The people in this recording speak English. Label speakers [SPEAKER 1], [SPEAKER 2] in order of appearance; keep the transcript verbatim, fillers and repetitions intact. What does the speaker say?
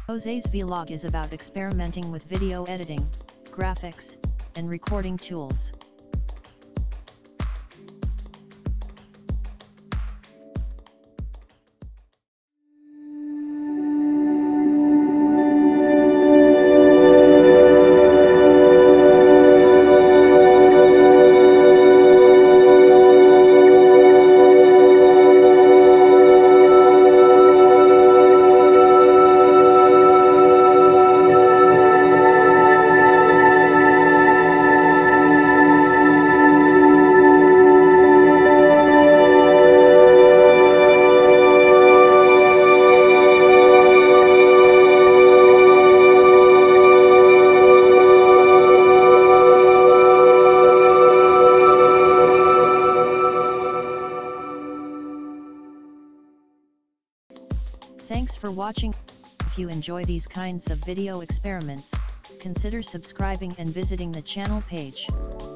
[SPEAKER 1] Jose's vlog is about experimenting with video editing, graphics, and recording tools. Thanks for watching. If you enjoy these kinds of video experiments, consider subscribing and visiting the channel page.